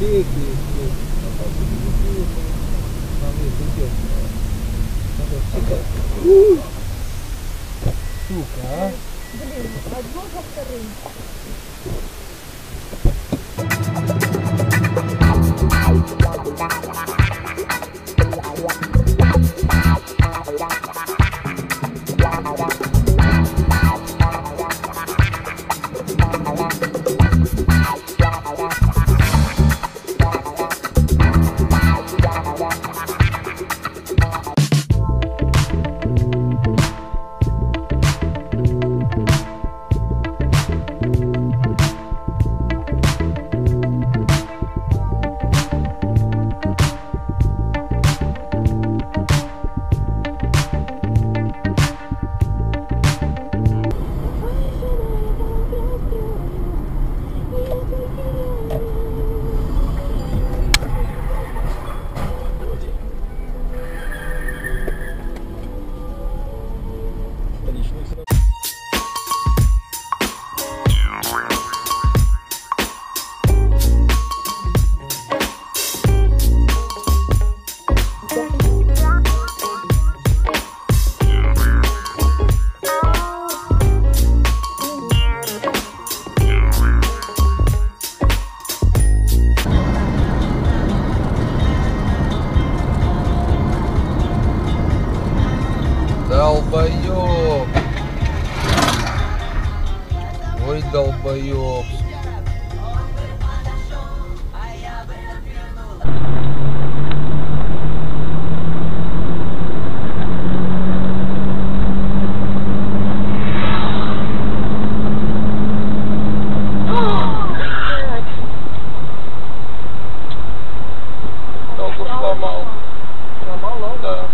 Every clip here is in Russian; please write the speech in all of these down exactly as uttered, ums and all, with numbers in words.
есть, есть. Там есть идет. Сука, а? Блин, одно за вторым. Долбоёб. Ой, долбоёб. Ногу сломал. Сломал, да.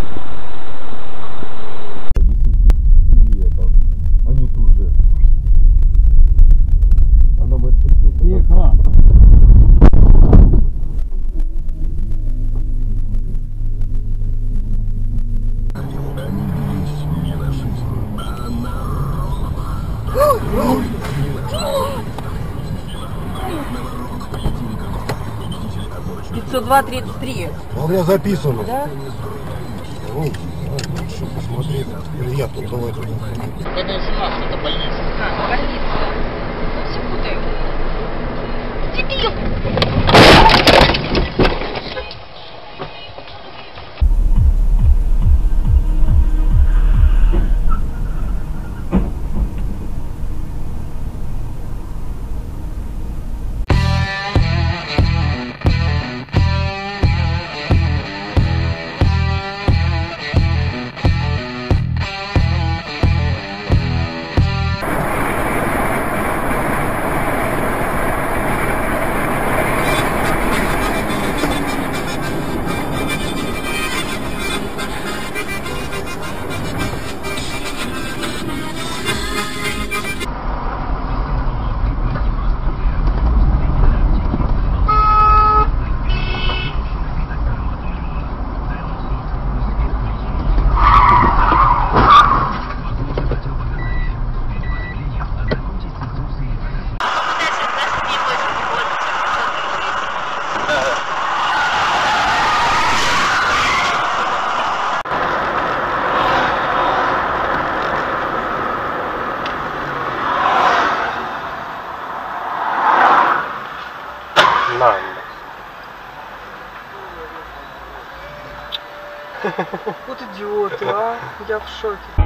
пятьсот два тридцать три. У меня записано. Да? Ну, что посмотреть. Или я тут, давай туда. Это семнадцать, это больница. А, больница. Ну, все путаю. Дебил! Вот идиоты, а! Я в шоке.